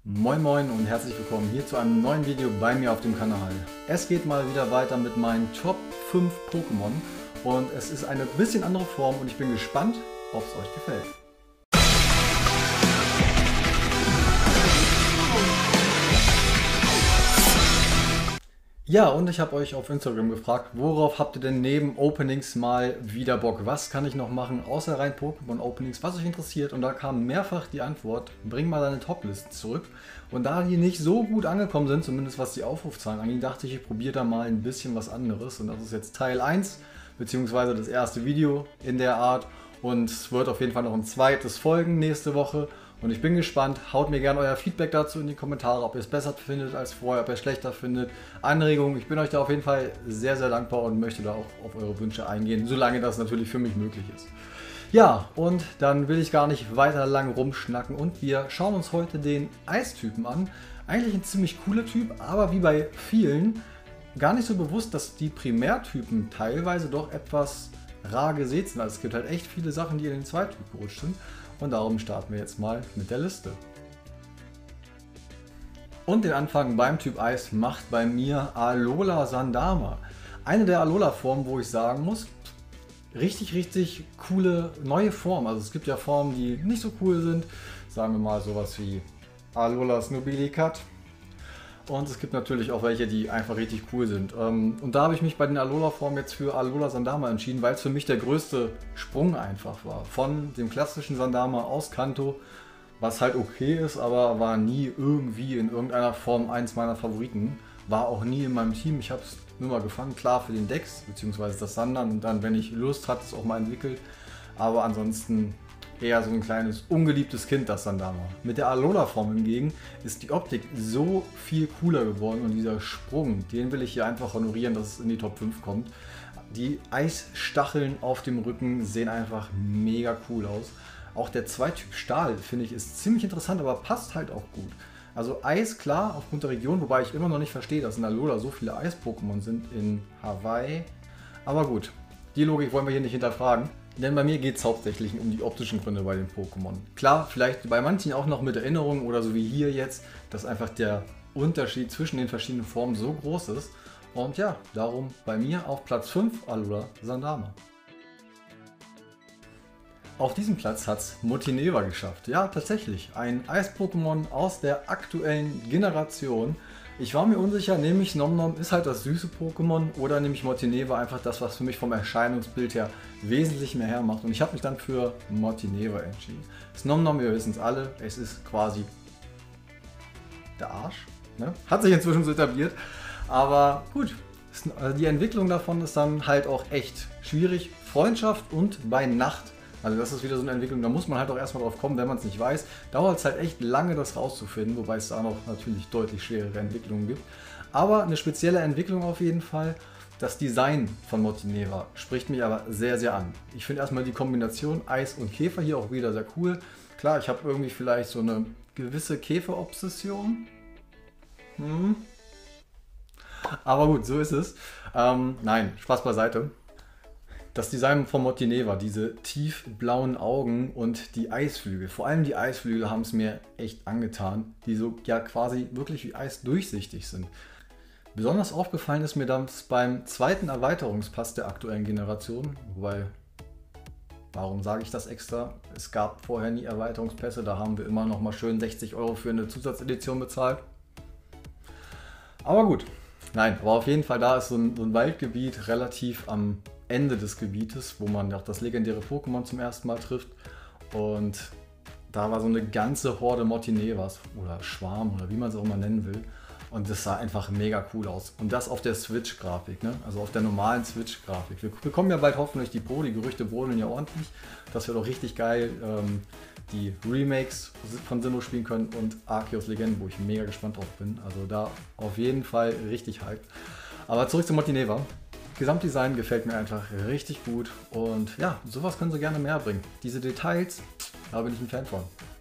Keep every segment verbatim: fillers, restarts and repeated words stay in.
Moin Moin und herzlich willkommen hier zu einem neuen Video bei mir auf dem Kanal. Es geht mal wieder weiter mit meinen Top fünf Pokémon und es ist eine bisschen andere Form und ich bin gespannt, ob es euch gefällt. Ja, und ich habe euch auf Instagram gefragt, worauf habt ihr denn neben Openings mal wieder Bock? Was kann ich noch machen, außer rein Pokémon-Openings, was euch interessiert? Und da kam mehrfach die Antwort, bring mal deine Top-List zurück. Und da die nicht so gut angekommen sind, zumindest was die Aufrufzahlen angeht, dachte ich, ich probiere da mal ein bisschen was anderes. Und das ist jetzt Teil eins, beziehungsweise das erste Video in der Art. Und es wird auf jeden Fall noch ein zweites folgen nächste Woche. Und ich bin gespannt, haut mir gerne euer Feedback dazu in die Kommentare, ob ihr es besser findet als vorher, ob ihr es schlechter findet, Anregungen. Ich bin euch da auf jeden Fall sehr, sehr dankbar und möchte da auch auf eure Wünsche eingehen, solange das natürlich für mich möglich ist. Ja, und dann will ich gar nicht weiter lang rumschnacken und wir schauen uns heute den Eistypen an. Eigentlich ein ziemlich cooler Typ, aber wie bei vielen gar nicht so bewusst, dass die Primärtypen teilweise doch etwas rar gesät sind. Also es gibt halt echt viele Sachen, die in den Zweityp gerutscht sind. Und darum starten wir jetzt mal mit der Liste. Und den Anfang beim Typ Eis macht bei mir Alola Sandama. Eine der Alola-Formen, wo ich sagen muss, richtig, richtig coole neue Form. Also es gibt ja Formen, die nicht so cool sind. Sagen wir mal sowas wie Alola Snobilicat. Und es gibt natürlich auch welche, die einfach richtig cool sind. Und da habe ich mich bei den Alola-Formen jetzt für Alola Sandama entschieden, weil es für mich der größte Sprung einfach war. Von dem klassischen Sandama aus Kanto, was halt okay ist, aber war nie irgendwie in irgendeiner Form eins meiner Favoriten. War auch nie in meinem Team. Ich habe es nur mal gefangen, klar für den Dex, beziehungsweise das Sandern. Und dann, wenn ich Lust hatte, es auch mal entwickelt. Aber ansonsten eher so ein kleines, ungeliebtes Kind, das Sandama. Mit der Alola-Form hingegen ist die Optik so viel cooler geworden und dieser Sprung, den will ich hier einfach honorieren, dass es in die Top fünf kommt. Die Eisstacheln auf dem Rücken sehen einfach mega cool aus. Auch der Zweityp Stahl, finde ich, ist ziemlich interessant, aber passt halt auch gut. Also Eis, klar, aufgrund der Region, wobei ich immer noch nicht verstehe, dass in Alola so viele Eis-Pokémon sind in Hawaii. Aber gut, die Logik wollen wir hier nicht hinterfragen. Denn bei mir geht es hauptsächlich um die optischen Gründe bei den Pokémon. Klar, vielleicht bei manchen auch noch mit Erinnerungen oder so wie hier jetzt, dass einfach der Unterschied zwischen den verschiedenen Formen so groß ist. Und ja, darum bei mir auf Platz fünf Alola Sandama. Auf diesem Platz hat es Motineva geschafft. Ja, tatsächlich, ein Eis-Pokémon aus der aktuellen Generation. Ich war mir unsicher, nehme ich Nomnom, ist halt das süße Pokémon, oder nehme ich Motineva, einfach das, was für mich vom Erscheinungsbild her wesentlich mehr hermacht. Und ich habe mich dann für Motineva entschieden. Das Nomnom, wir wissen es alle, es ist quasi der Arsch. Ne? Hat sich inzwischen so etabliert, aber gut, die Entwicklung davon ist dann halt auch echt schwierig. Freundschaft und bei Nacht. Also das ist wieder so eine Entwicklung, da muss man halt auch erstmal drauf kommen, wenn man es nicht weiß. Dauert es halt echt lange, das rauszufinden, wobei es da noch natürlich deutlich schwerere Entwicklungen gibt. Aber eine spezielle Entwicklung auf jeden Fall. Das Design von Motineva spricht mich aber sehr, sehr an. Ich finde erstmal die Kombination Eis und Käfer hier auch wieder sehr cool. Klar, ich habe irgendwie vielleicht so eine gewisse Käferobsession. Hm. Aber gut, so ist es. Ähm, nein, Spaß beiseite. Das Design von Motineva, diese tiefblauen Augen und die Eisflügel, vor allem die Eisflügel haben es mir echt angetan, die so ja quasi wirklich wie Eis durchsichtig sind. Besonders aufgefallen ist mir das beim zweiten Erweiterungspass der aktuellen Generation, wobei, warum sage ich das extra? Es gab vorher nie Erweiterungspässe, da haben wir immer noch mal schön sechzig Euro für eine Zusatzedition bezahlt. Aber gut, nein, aber auf jeden Fall da ist so ein, so ein Waldgebiet relativ am Ende des Gebietes, wo man auch das legendäre Pokémon zum ersten Mal trifft. Und da war so eine ganze Horde Motinevas oder Schwarm oder wie man es auch immer nennen will. Und das sah einfach mega cool aus. Und das auf der Switch-Grafik, ne? Also auf der normalen Switch-Grafik. Wir bekommen ja bald hoffentlich die Pro, die Gerüchte brodeln ja ordentlich. Das wird auch richtig geil, ähm, die Remakes von Sinnoh spielen können und Arceus Legenden, wo ich mega gespannt drauf bin. Also da auf jeden Fall richtig hyped. Aber zurück zu Motineva. Gesamtdesign gefällt mir einfach richtig gut und ja, sowas können sie gerne mehr bringen. Diese Details, da bin ich ein Fan von.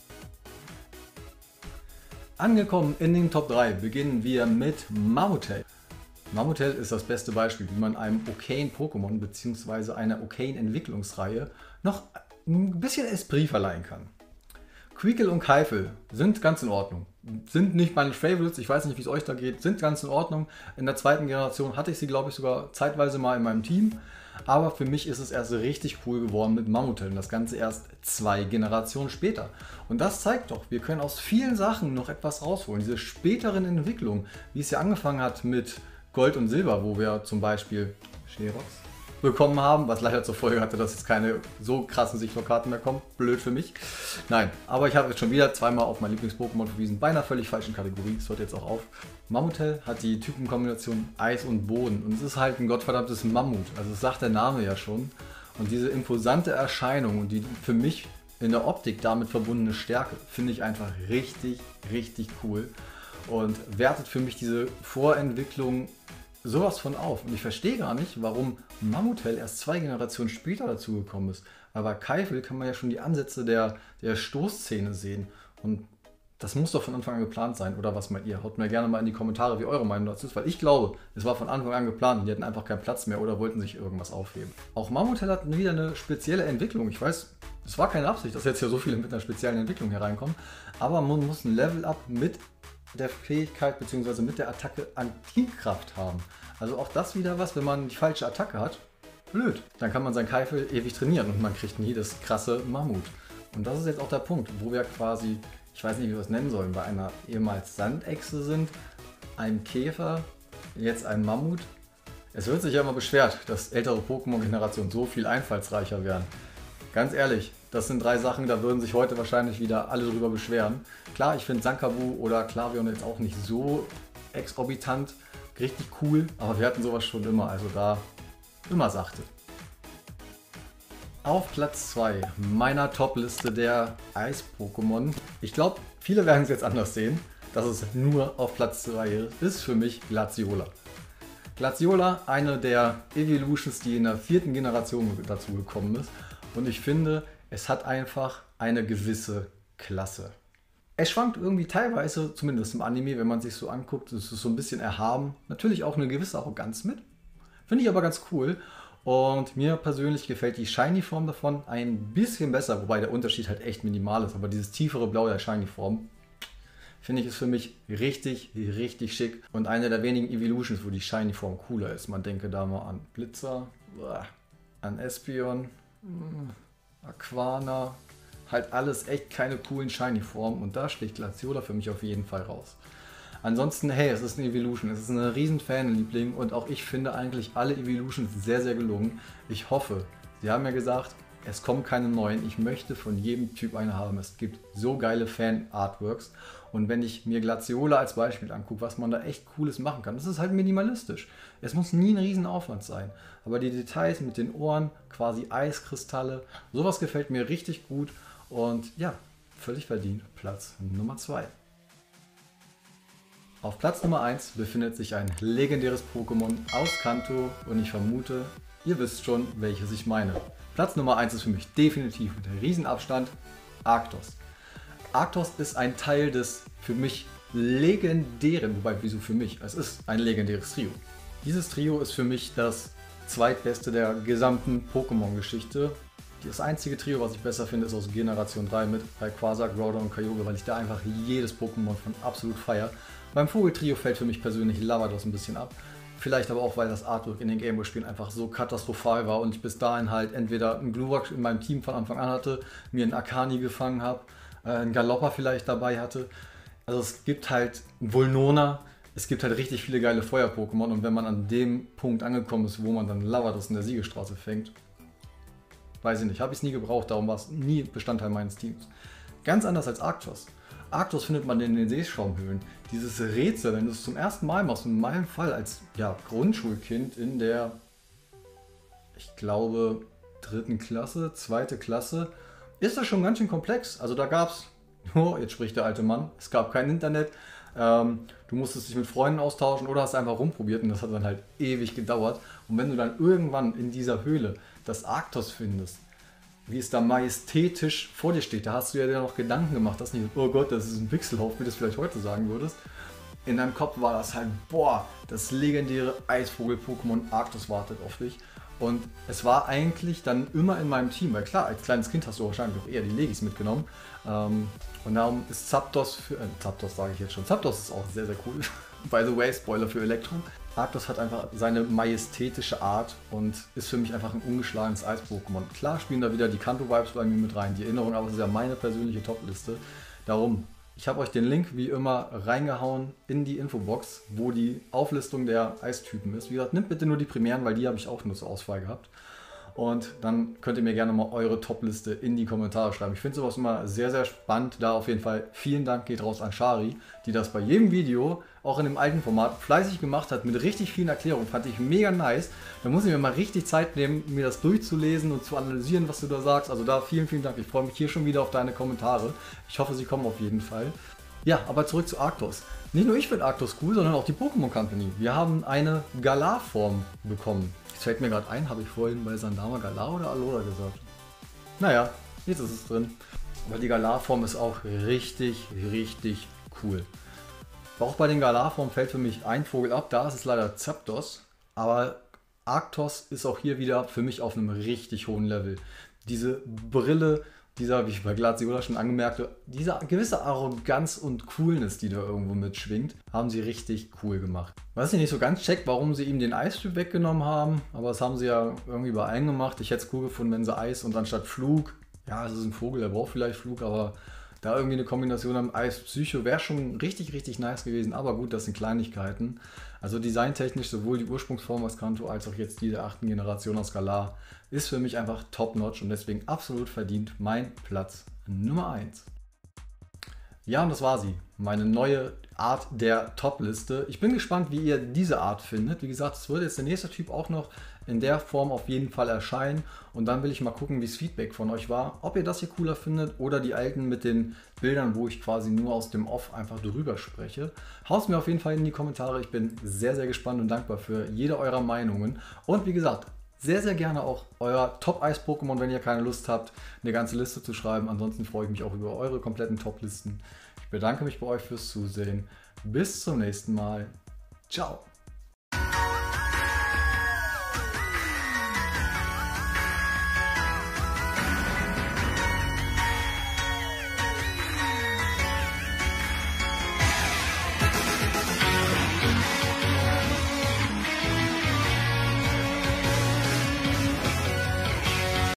Angekommen in den Top drei beginnen wir mit Marmotel. Marmotel ist das beste Beispiel, wie man einem okayen Pokémon bzw. einer okayen Entwicklungsreihe noch ein bisschen Esprit verleihen kann. Queekle und Keifel sind ganz in Ordnung. Sind nicht meine Favorites, ich weiß nicht, wie es euch da geht, sind ganz in Ordnung. In der zweiten Generation hatte ich sie, glaube ich, sogar zeitweise mal in meinem Team. Aber für mich ist es erst richtig cool geworden mit Mammutel. Das Ganze erst zwei Generationen später. Und das zeigt doch, wir können aus vielen Sachen noch etwas rausholen. Diese späteren Entwicklungen, wie es ja angefangen hat mit Gold und Silber, wo wir zum Beispiel Sherox bekommen haben, was leider zur Folge hatte, dass jetzt keine so krassen Sichtvorkarten mehr kommen. Blöd für mich. Nein, aber ich habe jetzt schon wieder zweimal auf mein Lieblings-Pokémon verwiesen, bei einer völlig falschen Kategorie. Das hört jetzt auch auf. Mammutel hat die Typenkombination Eis und Boden und es ist halt ein gottverdammtes Mammut. Also das sagt der Name ja schon. Und diese imposante Erscheinung und die für mich in der Optik damit verbundene Stärke finde ich einfach richtig, richtig cool und wertet für mich diese Vorentwicklung sowas von auf. Und ich verstehe gar nicht, warum Mammutel erst zwei Generationen später dazugekommen ist. Aber bei Keifel kann man ja schon die Ansätze der, der Stoßszene sehen. Und das muss doch von Anfang an geplant sein. Oder was meint ihr? Haut mir gerne mal in die Kommentare, wie eure Meinung dazu ist. Weil ich glaube, es war von Anfang an geplant und die hatten einfach keinen Platz mehr oder wollten sich irgendwas aufheben. Auch Mammutel hat wieder eine spezielle Entwicklung. Ich weiß, es war keine Absicht, dass jetzt hier so viele mit einer speziellen Entwicklung hereinkommen. Aber man muss ein Level-Up mit der Fähigkeit bzw. mit der Attacke Antikraft haben. Also auch das wieder was, wenn man die falsche Attacke hat, blöd. Dann kann man sein Keifel ewig trainieren und man kriegt nie das krasse Mammut. Und das ist jetzt auch der Punkt, wo wir quasi, ich weiß nicht, wie wir es nennen sollen, bei einer ehemals Sandechse sind, einem Käfer, jetzt einem Mammut. Es wird sich ja immer beschwert, dass ältere Pokémon-Generationen so viel einfallsreicher wären. Ganz ehrlich, das sind drei Sachen, da würden sich heute wahrscheinlich wieder alle drüber beschweren. Klar, ich finde Sankabu oder Klavion jetzt auch nicht so exorbitant, richtig cool, aber wir hatten sowas schon immer, also da immer sachte. Auf Platz zwei meiner Top-Liste der Eis-Pokémon. Ich glaube, viele werden es jetzt anders sehen, dass es nur auf Platz zwei ist, ist für mich Glaciola. Glaciola, eine der Evolutions, die in der vierten Generation dazu gekommen ist. Und ich finde, es hat einfach eine gewisse Klasse. Es schwankt irgendwie teilweise, zumindest im Anime, wenn man sich so anguckt, es ist so ein bisschen erhaben. Natürlich auch eine gewisse Arroganz mit. Finde ich aber ganz cool. Und mir persönlich gefällt die Shiny-Form davon ein bisschen besser, wobei der Unterschied halt echt minimal ist. Aber dieses tiefere Blau der Shiny-Form, finde ich, ist für mich richtig, richtig schick. Und eine der wenigen Evolutions, wo die Shiny-Form cooler ist. Man denke da mal an Blitzer, an Espeon, Aquana, halt alles echt keine coolen Shiny-Formen und da sticht Glaciola für mich auf jeden Fall raus. Ansonsten, hey, es ist eine Evolution, es ist ein riesen Fanliebling und auch ich finde eigentlich alle Evolutions sehr, sehr gelungen. Ich hoffe, sie haben ja gesagt, es kommen keine neuen, ich möchte von jedem Typ eine haben. Es gibt so geile Fan-Artworks und wenn ich mir Glaciola als Beispiel angucke, was man da echt Cooles machen kann, das ist halt minimalistisch. Es muss nie ein riesen Aufwand sein, aber die Details mit den Ohren, quasi Eiskristalle, sowas gefällt mir richtig gut und ja, völlig verdient Platz Nummer zwei. Auf Platz Nummer eins befindet sich ein legendäres Pokémon aus Kanto und ich vermute, ihr wisst schon, welches ich meine. Platz Nummer eins ist für mich definitiv mit einem Riesenabstand Arctos. Arctos ist ein Teil des für mich legendären, wobei wieso für mich, es ist ein legendäres Trio. Dieses Trio ist für mich das zweitbeste der gesamten Pokémon-Geschichte. Das einzige Trio, was ich besser finde, ist aus Generation drei mit Rayquaza, Groudon und Kyogre, weil ich da einfach jedes Pokémon von absolut feiere. Beim Vogeltrio fällt für mich persönlich Lavados ein bisschen ab. Vielleicht aber auch, weil das Artwork in den Gameboy-Spielen einfach so katastrophal war und ich bis dahin halt entweder einen Glurak in meinem Team von Anfang an hatte, mir einen Akani gefangen habe, einen Galoppa vielleicht dabei hatte. Also es gibt halt Vulnona, es gibt halt richtig viele geile Feuer-Pokémon und wenn man an dem Punkt angekommen ist, wo man dann Lavados in der Siegestraße fängt, weiß ich nicht, habe ich es nie gebraucht, darum war es nie Bestandteil meines Teams. Ganz anders als Arctos. Arctos findet man in den Seeschaumhöhlen. Dieses Rätsel, wenn du es zum ersten Mal machst, in meinem Fall als ja, Grundschulkind in der, ich glaube, dritten Klasse, zweite Klasse, ist das schon ganz schön komplex. Also da gab es, oh, jetzt spricht der alte Mann, es gab kein Internet, ähm, du musstest dich mit Freunden austauschen oder hast einfach rumprobiert und das hat dann halt ewig gedauert. Und wenn du dann irgendwann in dieser Höhle das Arctos findest, wie es da majestätisch vor dir steht, da hast du ja dir noch Gedanken gemacht, dass nicht, oh Gott, das ist ein Pixelhaufen, wie du das vielleicht heute sagen würdest. In deinem Kopf war das halt, boah, das legendäre Eisvogel-Pokémon Arctos wartet auf dich. Und es war eigentlich dann immer in meinem Team, weil klar, als kleines Kind hast du wahrscheinlich auch eher die Legis mitgenommen. Ähm, und darum ist Zapdos für, äh, Zapdos sage ich jetzt schon, Zapdos ist auch sehr, sehr cool. By the way, Spoiler für Elektro. Arctos hat einfach seine majestätische Art und ist für mich einfach ein ungeschlagenes Eis-Pokémon. Klar spielen da wieder die Kanto-Vibes bei mir mit rein, die Erinnerung, aber es ist ja meine persönliche Top-Liste. Darum, ich habe euch den Link wie immer reingehauen in die Infobox, wo die Auflistung der Eistypen ist. Wie gesagt, nehmt bitte nur die primären, weil die habe ich auch nur zur Auswahl gehabt. Und dann könnt ihr mir gerne mal eure Top-Liste in die Kommentare schreiben. Ich finde sowas immer sehr, sehr spannend. Da auf jeden Fall vielen Dank geht raus an Shari, die das bei jedem Video, auch in dem alten Format, fleißig gemacht hat, mit richtig vielen Erklärungen. Fand ich mega nice. Da muss ich mir mal richtig Zeit nehmen, mir das durchzulesen und zu analysieren, was du da sagst. Also da vielen, vielen Dank. Ich freue mich hier schon wieder auf deine Kommentare. Ich hoffe, sie kommen auf jeden Fall. Ja, aber zurück zu Arctos. Nicht nur ich finde Arctos cool, sondern auch die Pokémon Company. Wir haben eine Galar-Form bekommen. Das fällt mir gerade ein, habe ich vorhin bei Sandama Galar oder Alola gesagt? Naja, jetzt ist es drin. Aber die Galar-Form ist auch richtig, richtig cool. Auch bei den Galar-Formen fällt für mich ein Vogel ab, da ist es leider Zapdos. Aber Arctos ist auch hier wieder für mich auf einem richtig hohen Level. Diese Brille, dieser, wie ich bei Glaciola schon angemerkt habe, diese gewisse Arroganz und Coolness, die da irgendwo mitschwingt, haben sie richtig cool gemacht. Was ich nicht so ganz checkt, warum sie ihm den Eistyp weggenommen haben, aber das haben sie ja irgendwie bei einem gemacht. Ich hätte es cool gefunden, wenn sie Eis und anstatt Flug, ja, es ist ein Vogel, der braucht vielleicht Flug, aber da irgendwie eine Kombination am Eis-Psycho wäre schon richtig, richtig nice gewesen, aber gut, das sind Kleinigkeiten. Also designtechnisch sowohl die Ursprungsform aus Kanto als auch jetzt diese achten Generation aus Galar ist für mich einfach top-notch und deswegen absolut verdient mein Platz Nummer eins. Ja, und das war sie. Meine neue Art der Top-Liste. Ich bin gespannt, wie ihr diese Art findet. Wie gesagt, es wird jetzt der nächste Typ auch noch in der Form auf jeden Fall erscheinen. Und dann will ich mal gucken, wie das Feedback von euch war. Ob ihr das hier cooler findet oder die alten mit den Bildern, wo ich quasi nur aus dem Off einfach drüber spreche. Haut mir auf jeden Fall in die Kommentare. Ich bin sehr, sehr gespannt und dankbar für jede eurer Meinungen. Und wie gesagt, sehr, sehr gerne auch euer Top-Eis-Pokémon, wenn ihr keine Lust habt, eine ganze Liste zu schreiben. Ansonsten freue ich mich auch über eure kompletten Top-Listen. Ich bedanke mich bei euch fürs Zusehen. Bis zum nächsten Mal. Ciao.